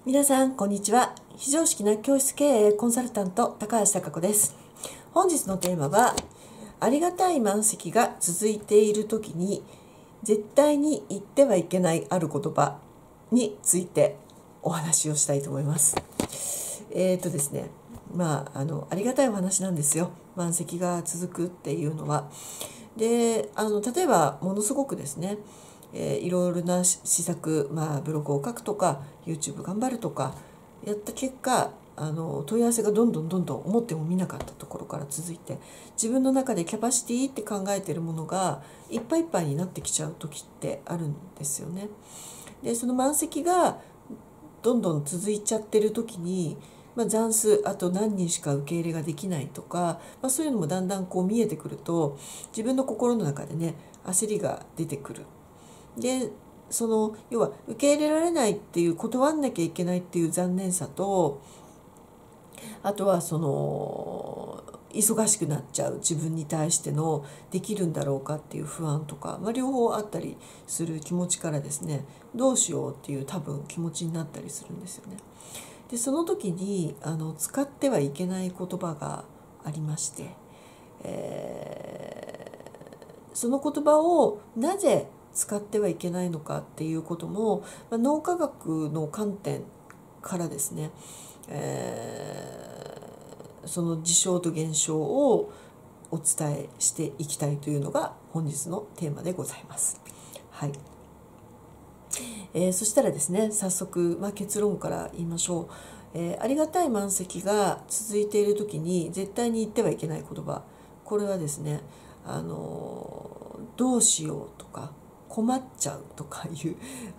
皆さんこんにちは。非常識な教室経営コンサルタント高橋貴子です。本日のテーマは、ありがたい満席が続いている時に絶対に言ってはいけないある言葉についてお話をしたいと思います。ですね、ありがたいお話なんですよ。満席が続くっていうのは。で、例えばものすごくですね、いろいろな施策、ブログを書くとか YouTube 頑張るとかやった結果、問い合わせがどんどん思ってもみなかったところから続いて、自分の中でキャパシティって考えているものがいっぱいいっぱいになってきちゃう時ってあるんですよね。でその満席がどんどん続いちゃってる時に、残数あと何人しか受け入れができないとか、そういうのもだんだんこう見えてくると、自分の心の中でね焦りが出てくる。で要は受け入れられないっていう、断んなきゃいけないっていう残念さと、あとは忙しくなっちゃう自分に対してのできるんだろうかっていう不安とか、両方あったりする気持ちからですね、どうしようっていう多分気持ちになったりするんですよね。でその時に使ってはいけない言葉がありまして、その言葉をなぜ使ってはいけないのかっていうことも、脳科学の観点からですね、その事象と現象をお伝えしていきたいというのが本日のテーマでございます。はい。そしたらですね、早速、結論から言いましょう。ありがたい満席が続いている時に絶対に言ってはいけない言葉、これはですね、どうしようとか困っちゃうとかいう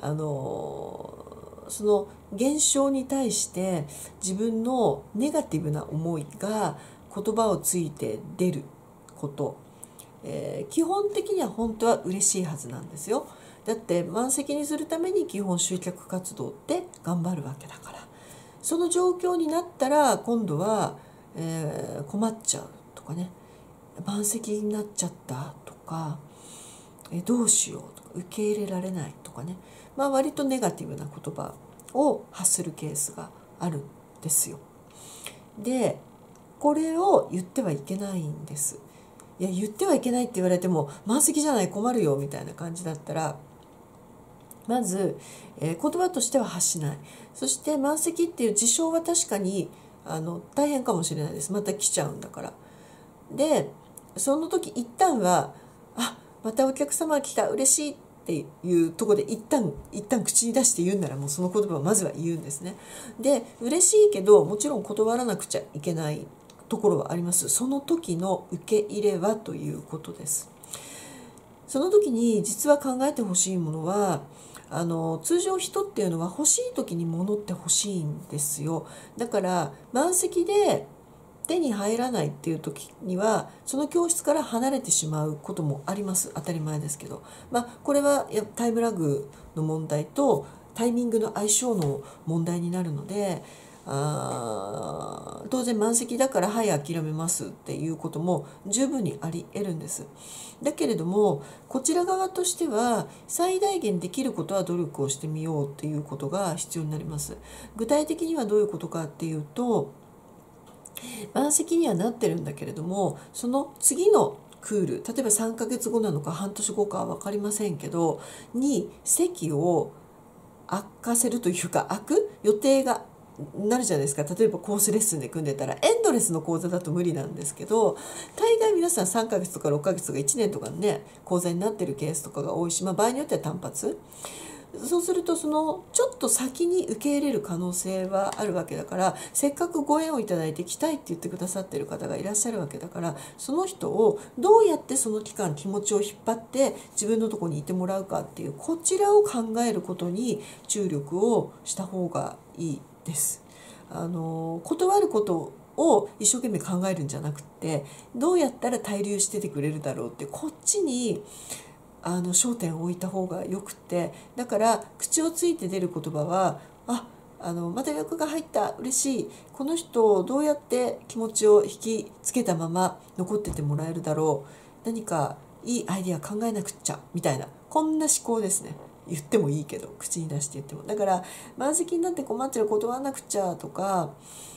その現象に対して自分のネガティブな思いが言葉をついて出ること、基本的には本当は嬉しいはずなんですよ。だって満席にするために基本集客活動って頑張るわけだから、その状況になったら今度は、困っちゃうとかね、満席になっちゃったとか、どうしようとか受け入れられないとかね、割とネガティブな言葉を発するケースがあるんですよ。でこれを言ってはいけないんです。いや、言ってはいけないって言われても満席じゃない困るよみたいな感じだったら、まず、言葉としては発しない。そして満席っていう事象は確かに大変かもしれないです。また来ちゃうんだから。でその時一旦はまたお客様が来た嬉しいっていうところで一旦口に出して言うんなら、もうその言葉をまずは言うんですね。で嬉しいけどもちろん断らなくちゃいけないところはあります。その時の受け入れはということです。その時に実は考えてほしいものは、通常人っていうのは欲しい時に物って欲しいんですよ。だから満席で手に入らないっていう時にはその教室から離れてしまうこともあります。当たり前ですけど、これはタイムラグの問題とタイミングの相性の問題になるので、当然満席だから諦めますっていうことも十分にあり得るんです。だけれどもこちら側としては最大限できることは努力をしてみようっていうことが必要になります。具体的にはどういうことかっていうと、満席にはなってるんだけれども、その次のクール、例えば3ヶ月後なのか半年後かは分かりませんけどに席を悪化せるというか、開く予定がなるじゃないですか。例えばコースレッスンで組んでたらエンドレスの講座だと無理なんですけど、大概皆さん3ヶ月とか6ヶ月とか1年とかね講座になってるケースとかが多いし、場合によっては単発。そうするとそのちょっと先に受け入れる可能性はあるわけだから、せっかくご縁をいただいて来たいって言ってくださってる方がいらっしゃるわけだから、その人をどうやってその期間気持ちを引っ張って自分のところにいてもらうかっていう、こちらを考えることに注力をした方がいいです。断ることを一生懸命考えるんじゃなくて、どうやったら滞留しててくれるだろうってこっちに焦点を置いた方がよくて、だから口をついて出る言葉はまた予約が入った、嬉しい、この人をどうやって気持ちを引きつけたまま残っててもらえるだろう、何かいいアイデア考えなくっちゃみたいな、こんな思考ですね。 言ってもいいけど、口に出して言っても。だから満席になって困ってる、断らなくちゃとか、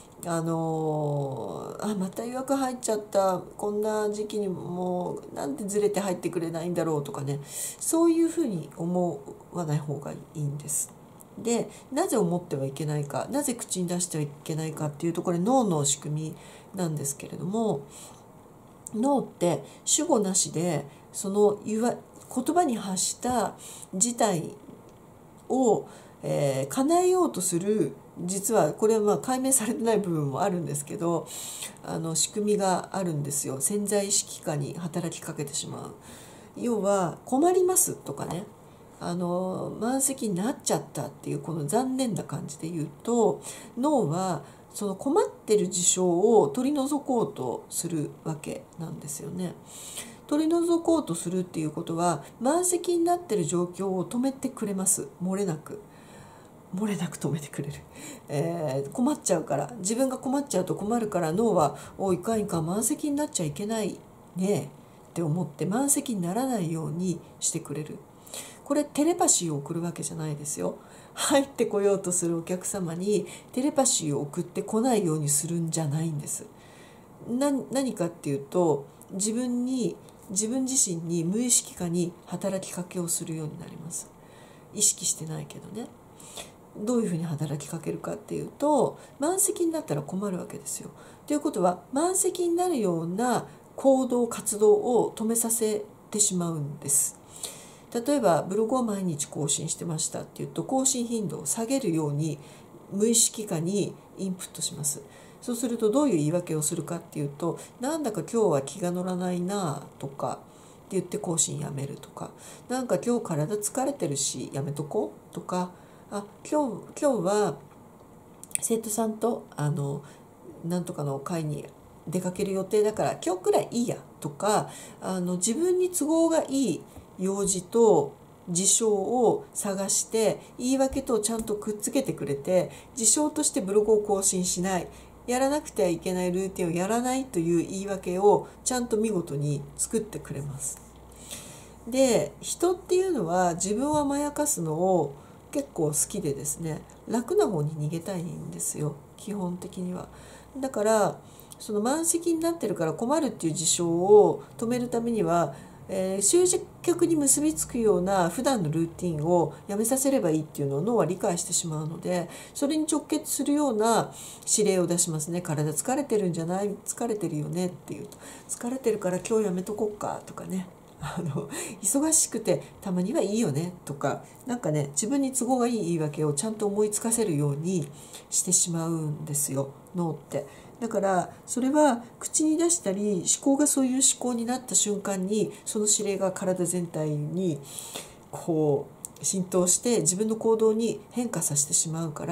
また予約入っちゃった、こんな時期にもうなんでずれて入ってくれないんだろうとかね、そういうふうに思わない方がいいんです。で、なぜ思ってはいけないか、なぜ口に出してはいけないかっていうと、これ脳の仕組みなんですけれども、脳って主語なしでその言葉に発した事態を、叶えようとする、実はこれは解明されてない部分もあるんですけど、仕組みがあるんですよ。潜在意識下に働きかけてしまう。要は困りますとかね、満席になっちゃったっていうこの残念な感じで言うと、脳はその困ってる事象を取り除こうとするわけなんですよね。取り除こうとするっていうことは、満席になってる状況を止めてくれます。漏れなく止めてくれる、困っちゃうから、自分が困っちゃうと困るから、脳はいかんいかん、満席になっちゃいけないねって思って満席にならないようにしてくれる。これテレパシーを送るわけじゃないですよ。入ってこようとするお客様にテレパシーを送ってこないようにするんじゃないんです。何かっていうと、自分自身に無意識化に働きかけをするようになります。意識してないけどね。どういうふうに働きかけるかっていうと、満席になったら困るわけですよ。ということは、満席になるような行動活動を止めさせてしまうんです。例えばブログを毎日更新してましたっていうと、更新頻度を下げるように無意識化にインプットします。そうするとどういう言い訳をするかっていうと、なんだか今日は気が乗らないなとかって言って更新やめるとか、なんか今日体疲れてるしやめとこうとか、今日は生徒さんとなんとかの会に出かける予定だから今日くらいいいやとか、自分に都合がいい用事と事象を探して言い訳とちゃんとくっつけてくれて、事象としてブログを更新しない、やらなくてはいけないルーティンをやらないという言い訳をちゃんと見事に作ってくれます。で、人っていうのは自分を甘やかすのを結構好きでですね、楽な方に逃げたいんですよ、基本的には。だからその満席になってるから困るっていう事象を止めるためには、終局に結びつくような普段のルーティンをやめさせればいいっていうのを脳は理解してしまうので、それに直結するような指令を出しますね。体疲れてるんじゃない？疲れてるよねっていうと、疲れてるから今日やめとこっかとかね、忙しくてたまにはいいよねとか、なんかね、自分に都合がいい言い訳をちゃんと思いつかせるようにしてしまうんですよ、脳って。だからそれは口に出したり思考がそういう思考になった瞬間に、その指令が体全体にこう浸透して自分の行動に変化させてしまうから、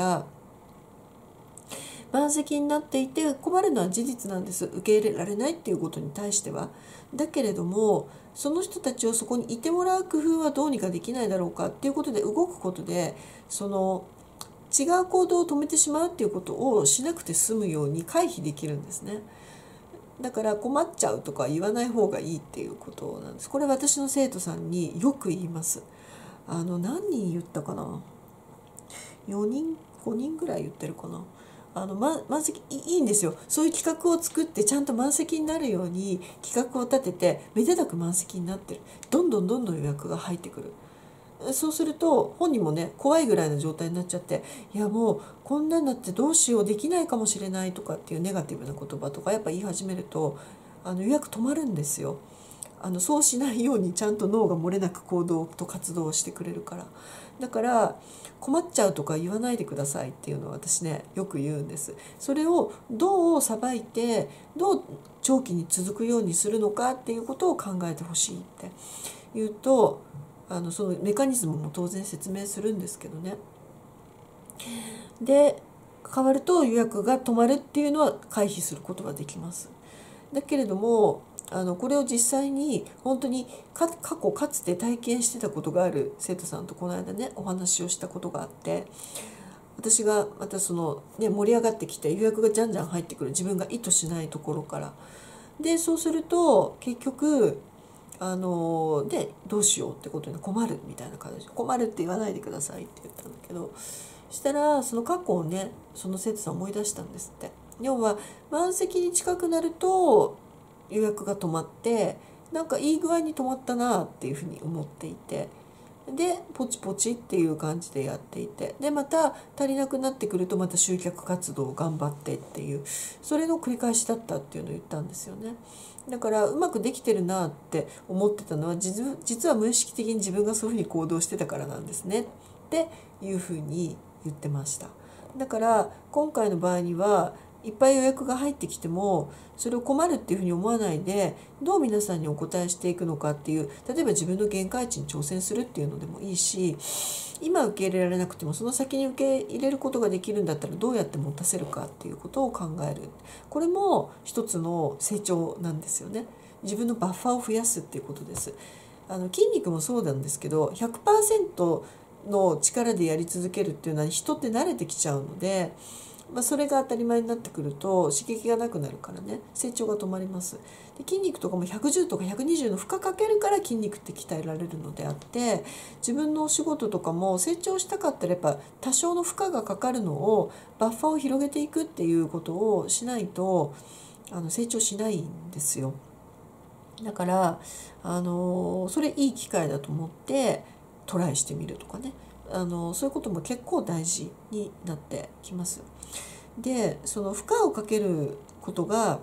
満席になっていて困るのは事実なんです。受け入れられないっていうことに対しては。だけれども、その人たちをそこにいてもらう工夫はどうにかできないだろうかっていうことで動くことで、その違う行動を止めてしまうっていうことをしなくて済むように回避できるんですね。だから困っちゃうとか言わない方がいいっていうことなんです。これ私の生徒さんによく言います。何人言ったかな、4人5人ぐらい言ってるかな。満席いいんですよ。そういう企画を作ってちゃんと満席になるように企画を立てて、めでたく満席になってる、どんどん予約が入ってくる。そうすると本人もね、怖いぐらいの状態になっちゃって、いやもうこんなんなってどうしよう、できないかもしれないとかっていうネガティブな言葉とかやっぱ言い始めると、予約止まるんですよ。そうしないようにちゃんと脳が漏れなく行動と活動をしてくれるから。だから困っちゃうとか言わないでくださいっていうのは私ね、よく言うんです。それをどうさばいて、どう長期に続くようにするのかっていうことを考えてほしいって言うと、そのメカニズムも当然説明するんですけどね。で、変わると予約が止まるっていうのは回避することができます。だけれどもこれを実際に本当に過去かつて体験してたことがある生徒さんとこの間ね、お話をしたことがあって、私がまたその、ね、盛り上がってきて予約がじゃんじゃん入ってくる、自分が意図しないところから。でそうすると結局でどうしようってことに困るみたいな感じで、困るって言わないでくださいって言ったんだけど、そしたらその過去をね、その生徒さん思い出したんですって。要は満席に近くなると予約が止まって、なんかいい具合に止まったなっていうふうに思っていて、でポチポチっていう感じでやっていて、でまた足りなくなってくるとまた集客活動を頑張ってっていう、それの繰り返しだったっていうのを言ったんですよね。だからうまくできてるなって思ってたのは、実は無意識的に自分がそういうふうに行動してたからなんですねっていうふうに言ってました。だから今回の場合にはいっぱい予約が入ってきてもそれを困るっていうふうに思わないで、どう皆さんにお答えしていくのかっていう、例えば自分の限界値に挑戦するっていうのでもいいし、今受け入れられなくてもその先に受け入れることができるんだったらどうやって持たせるかっていうことを考える。これも一つの成長なんですよね。自分のバッファーを増やすっていうことです。筋肉もそうなんですけど、100% の力でやり続けるっていうのは人って慣れてきちゃうので、それが当たり前になってくると刺激がなくなるからね、成長が止まります。で筋肉とかも110とか120の負荷かけるから筋肉って鍛えられるのであって、自分のお仕事とかも成長したかったらやっぱ多少の負荷がかかるのをバッファーを広げていくっていうことをしないと成長しないんですよ。だからそれいい機会だと思ってトライしてみるとかね、そういうことも結構大事になってきます。でその負荷をかけることが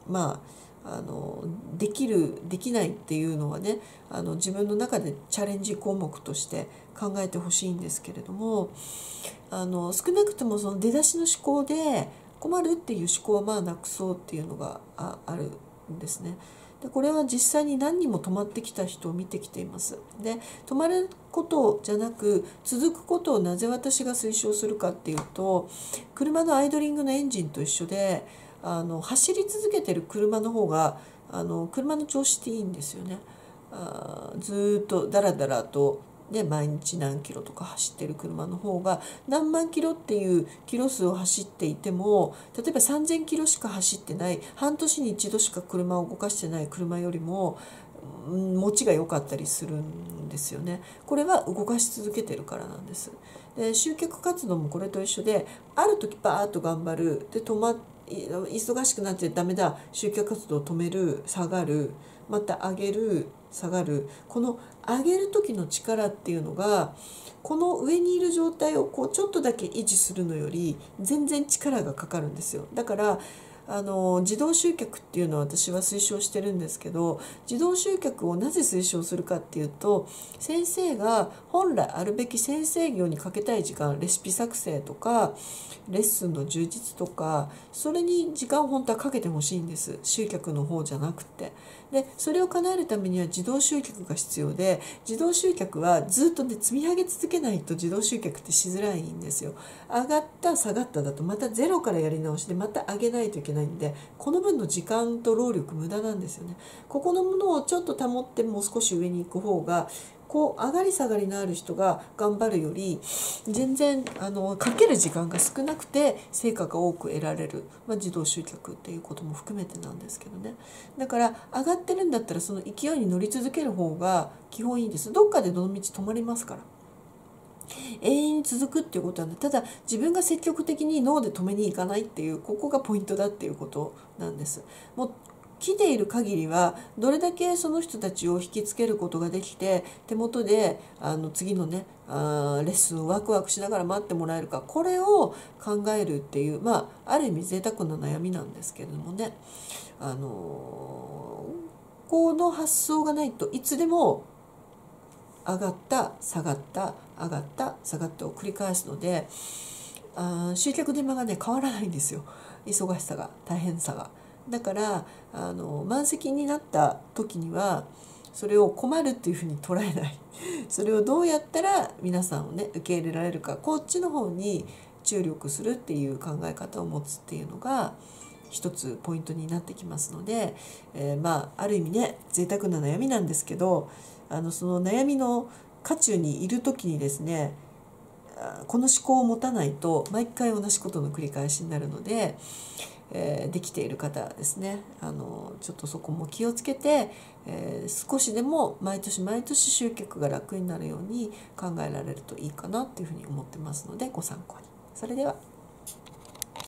できるできないっていうのはね、自分の中でチャレンジ項目として考えてほしいんですけれども、少なくともその出だしの思考で困るっていう思考はなくそうっていうのがあるんですね。でこれは実際に何人も止まってきた人を見てきています。で止まることじゃなく続くことをなぜ私が推奨するかっていうと、車のアイドリングのエンジンと一緒で走り続けてる車の方が車の調子っていいんですよね。ずっとダラダラとで毎日何キロとか走ってる車の方が、何万キロっていうキロ数を走っていても、例えば3000キロしか走ってない、半年に一度しか車を動かしてない車よりも持ちが良かったりするんですよね。これは動かし続けてるからなんです。で集客活動もこれと一緒で、ある時バーッと頑張る、で忙しくなってダメだ、集客活動を止める、下がる、また上げる、下がる、この上げる時の力っていうのが、この上にいる状態をちょっとだけ維持するのより全然力がかかるんですよ。だから自動集客っていうのは私は推奨してるんですけど、自動集客をなぜ推奨するかっていうと、先生が本来あるべき先生業にかけたい時間、レシピ作成とかレッスンの充実とか、それに時間を本当はかけてほしいんです、集客の方じゃなくて。でそれを叶えるためには自動集客が必要で、自動集客はずっとね積み上げ続けないと自動集客ってしづらいんですよ。上がった下がっただとまたゼロからやり直しでまた上げないといけないんで、この分の時間と労力無駄なんですよね。ここのものをちょっと保ってもう少し上に行く方が、上がり下がりのある人が頑張るより全然かける時間が少なくて成果が多く得られる、自動集客っていうことも含めてなんですけどね。だから上がってるんだったらその勢いに乗り続ける方が基本いいです。どっかでどの道止まりますから。永遠に続くっていうことはね、ただ自分が積極的にノーで止めに行かないっていう、ここがポイントだっていうことなんです。もう来ている限りはどれだけその人たちを引きつけることができて、手元で次のねレッスンをワクワクしながら待ってもらえるか、これを考えるっていう、ある意味贅沢な悩みなんですけれどもね、この発想がないといつでも上がった下がった上がった下がったを繰り返すので、集客手間がね変わらないんですよ、忙しさが大変さが。だから満席になった時にはそれを困るっていうふうに捉えないそれをどうやったら皆さんをね受け入れられるか、こっちの方に注力するっていう考え方を持つっていうのが一つポイントになってきますので、ある意味ね贅沢な悩みなんですけど、その悩みの渦中にいる時にですね、この思考を持たないと毎回同じことの繰り返しになるので、 できている方ですね、ちょっとそこも気をつけて、少しでも毎年毎年集客が楽になるように考えられるといいかなっていうふうに思ってますので、ご参考に。それでは。